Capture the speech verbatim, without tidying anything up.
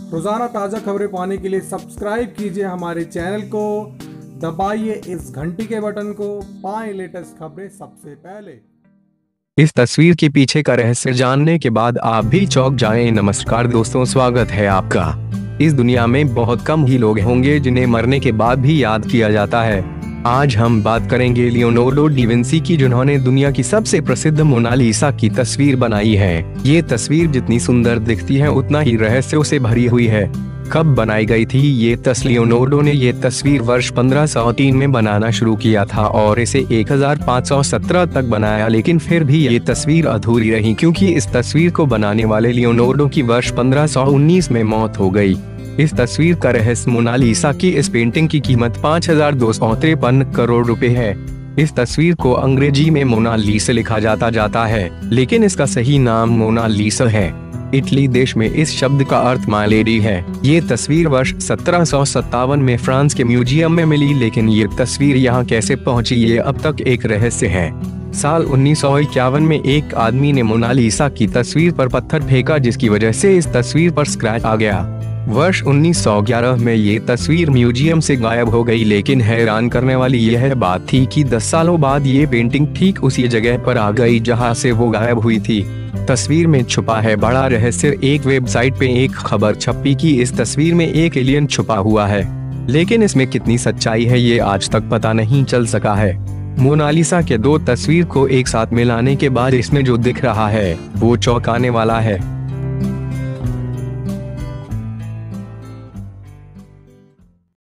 रोजाना ताज़ा खबरें पाने के लिए सब्सक्राइब कीजिए हमारे चैनल को, दबाइए इस घंटी के बटन को, पाएं लेटेस्ट खबरें सबसे पहले। इस तस्वीर के पीछे का रहस्य जानने के बाद आप भी चौंक जाएं। नमस्कार दोस्तों, स्वागत है आपका। इस दुनिया में बहुत कम ही लोग होंगे जिन्हें मरने के बाद भी याद किया जाता है। आज हम बात करेंगे लियोनार्डो डी विंसी की, जिन्होंने दुनिया की सबसे प्रसिद्ध मोनालिसा की तस्वीर बनाई है। ये तस्वीर जितनी सुंदर दिखती है उतना ही रहस्यों से भरी हुई है। कब बनाई गई थी ये तस्वीर? लियोनार्डो ने ये तस्वीर वर्ष पंद्रह सौ तीन में बनाना शुरू किया था और इसे एक हज़ार पाँच सौ सत्रह तक बनाया, लेकिन फिर भी ये तस्वीर अधूरी रही क्योंकि इस तस्वीर को बनाने वाले लियोनार्डो की वर्ष पंद्रह सौ उन्नीस में मौत हो गई। इस तस्वीर का रहस्य मोनालिसा की इस पेंटिंग की कीमत पाँच हजार दो सौ तिरपन करोड़ रुपए है। इस तस्वीर को अंग्रेजी में मोनालिसा लिखा जाता जाता है, लेकिन इसका सही नाम मोनालिसा है। इटली देश में इस शब्द का अर्थ माय लेडी है। ये तस्वीर वर्ष सत्रह सौ सत्तावन में फ्रांस के म्यूजियम में मिली, लेकिन ये तस्वीर यहाँ कैसे पहुँची ये अब तक एक रहस्य है। साल उन्नीस सौ इक्यावन में एक आदमी ने मोनालिसा की तस्वीर पर पत्थर फेंका, जिसकी वजह से इस तस्वीर पर स्क्रैच आ गया। वर्ष उन्नीस सौ ग्यारह में ये तस्वीर म्यूजियम से गायब हो गई, लेकिन हैरान करने वाली यह बात थी कि दस सालों बाद ये पेंटिंग ठीक उसी जगह पर आ गई जहां से वो गायब हुई थी। तस्वीर में छुपा है बड़ा रहस्य। एक वेबसाइट पे एक खबर छपी कि इस तस्वीर में एक एलियन छुपा हुआ है, लेकिन इसमें कितनी सच्चाई है ये आज तक पता नहीं चल सका है। मोनालिसा के दो तस्वीर को एक साथ मिलाने के बाद इसमें जो दिख रहा है वो चौंकाने वाला है।